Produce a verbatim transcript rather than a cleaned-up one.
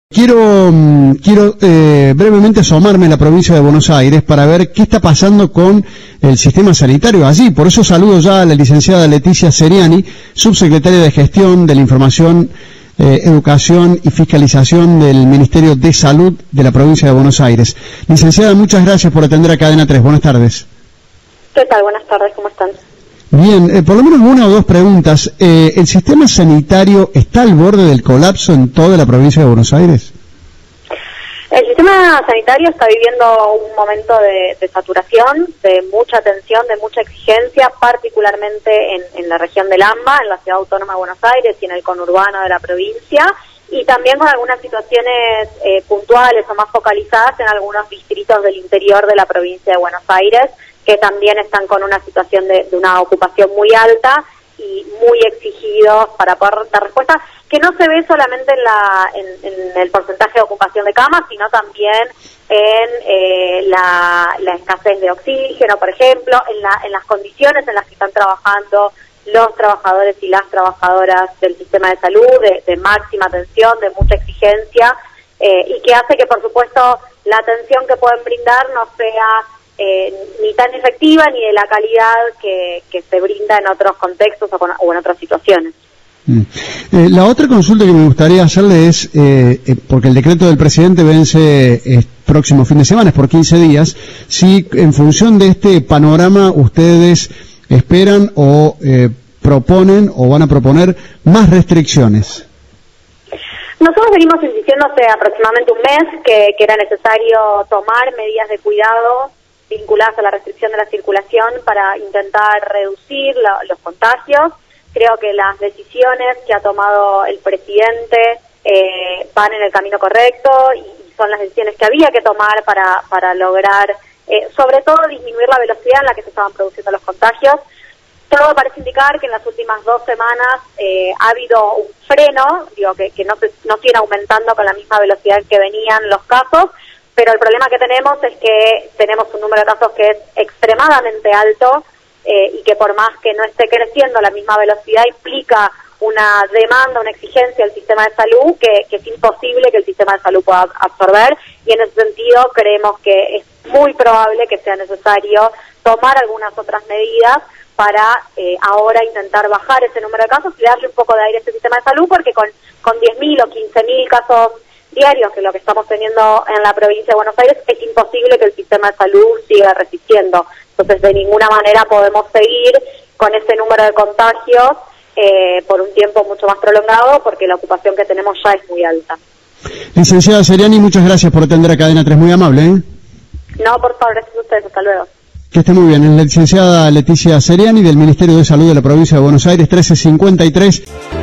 Quiero, quiero eh, brevemente asomarme a la provincia de Buenos Aires para ver qué está pasando con el sistema sanitario allí. Por eso saludo ya a la licenciada Leticia Seriani, subsecretaria de Gestión de la Información, eh, Educación y Fiscalización del Ministerio de Salud de la provincia de Buenos Aires. Licenciada, muchas gracias por atender a Cadena tres. Buenas tardes. ¿Qué tal? Buenas tardes, ¿cómo están? Bien, eh, por lo menos una o dos preguntas. Eh, ¿El sistema sanitario está al borde del colapso en toda la provincia de Buenos Aires? El sistema sanitario está viviendo un momento de, de saturación, de mucha tensión, de mucha exigencia, particularmente en, en la región del AMBA, en la Ciudad Autónoma de Buenos Aires y en el conurbano de la provincia, y también con algunas situaciones eh, puntuales o más focalizadas en algunos distritos del interior de la provincia de Buenos Aires, que también están con una situación de, de una ocupación muy alta y muy exigidos para poder dar respuesta, que no se ve solamente en, la, en, en el porcentaje de ocupación de camas, sino también en eh, la, la escasez de oxígeno, por ejemplo, en, la, en las condiciones en las que están trabajando los trabajadores y las trabajadoras del sistema de salud, de, de máxima tensión, de mucha exigencia, eh, y que hace que, por supuesto, la atención que pueden brindar no sea Eh, ni tan efectiva ni de la calidad que, que se brinda en otros contextos o, con, o en otras situaciones. Mm. Eh, la otra consulta que me gustaría hacerle es, eh, eh, porque el decreto del presidente vence eh, próximo fin de semana, es por quince días, si en función de este panorama ustedes esperan o eh, proponen o van a proponer más restricciones. Nosotros venimos insistiendo hace aproximadamente un mes que, que era necesario tomar medidas de cuidado vinculadas a la restricción de la circulación para intentar reducir la, los contagios. Creo que las decisiones que ha tomado el presidente eh, van en el camino correcto y, y son las decisiones que había que tomar para, para lograr, eh, sobre todo, disminuir la velocidad en la que se estaban produciendo los contagios. Todo parece indicar que en las últimas dos semanas eh, ha habido un freno, digo que, que no, se, no siguen aumentando con la misma velocidad que venían los casos, pero el problema que tenemos es que tenemos un número de casos que es extremadamente alto eh, y que por más que no esté creciendo a la misma velocidad implica una demanda, una exigencia del sistema de salud que, que es imposible que el sistema de salud pueda absorber, y en ese sentido creemos que es muy probable que sea necesario tomar algunas otras medidas para eh, ahora intentar bajar ese número de casos y darle un poco de aire a este sistema de salud, porque con, con diez mil o quince mil casos diarios, que es lo que estamos teniendo en la provincia de Buenos Aires, es imposible que el sistema de salud siga resistiendo. Entonces, de ninguna manera podemos seguir con ese número de contagios eh, por un tiempo mucho más prolongado, porque la ocupación que tenemos ya es muy alta. Licenciada Seriani, muchas gracias por atender a Cadena tres, muy amable, ¿eh? No, por favor, gracias a ustedes, hasta luego. Que esté muy bien. Es la licenciada Leticia Seriani del Ministerio de Salud de la provincia de Buenos Aires, trece cincuenta y tres.